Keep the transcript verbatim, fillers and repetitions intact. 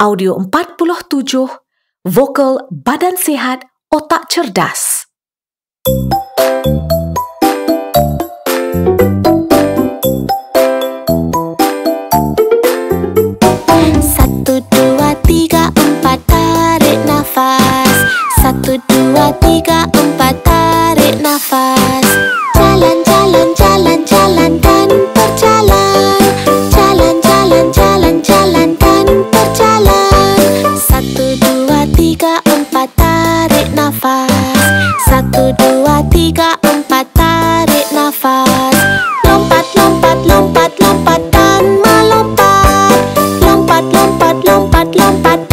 Audio empat puluh tujuh, Vokal Badan Sihat, Otak Cerdas. Satu, dua, tiga, empat, tarik nafas. Satu, dua, tiga, empat, tarik nafas. Jalan, jalan, jalan, jalan dan berjalan. Jalan, jalan, jalan, jalan dan berjalan. Satu, dua, tiga, empat, tarik nafas. Satu, dua, tiga, empat, tarik nafas. Lompat, lompat, lompat, lompat dan melompat. Lompat, lompat, lompat, lompat